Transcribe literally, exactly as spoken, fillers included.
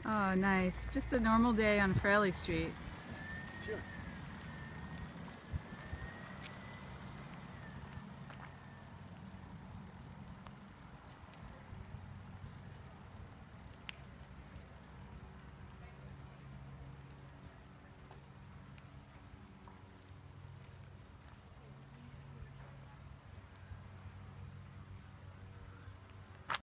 Oh, nice. Just a normal day on Fraleigh Street. Sure.